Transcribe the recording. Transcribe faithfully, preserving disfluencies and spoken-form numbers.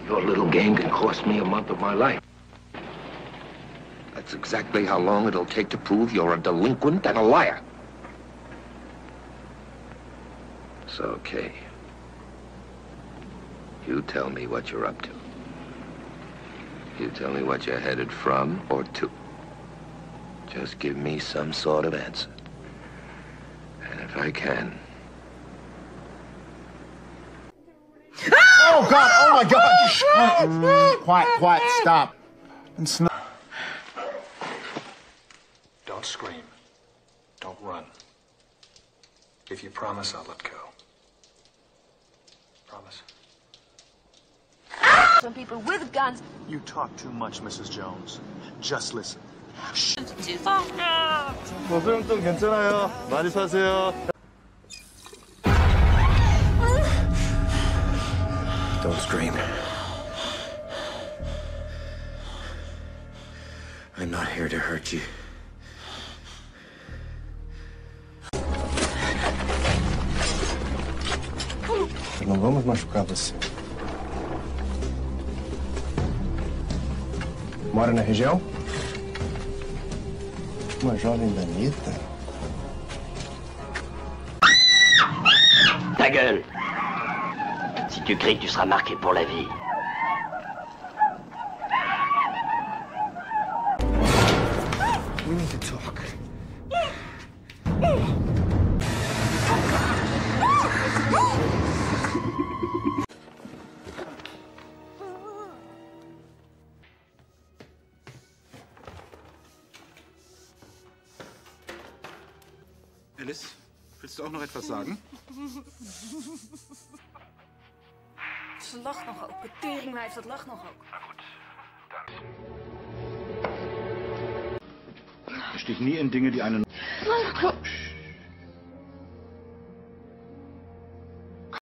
Your little game can cost me a month of my life. That's exactly how long it'll take to prove you're a delinquent and a liar. It's okay. You tell me what you're up to. You tell me what you're headed from or to. Just give me some sort of answer. And if I can... Oh, God! Oh, my God! Mm, quiet, quiet, stop. It's not... Don't scream. Don't run. If you promise, I'll let go. Promise. Some people with guns. You talk too much, Missus Jones. Just listen. 뭐 그럼 또 괜찮아요. 많이 사세요. Don't scream. I'm not here to hurt you. Não vamos machucar você. Mora na região? Uma jovem bonita. Ta gueule! Si tu cries, tu seras marqué pour la vie. We need to talk. Alice, willst du auch noch etwas sagen? Ze lacht nog ook. De teringwijf, dat lacht nog ook. Na gut, dann. Stich nie in Dinge, die einen...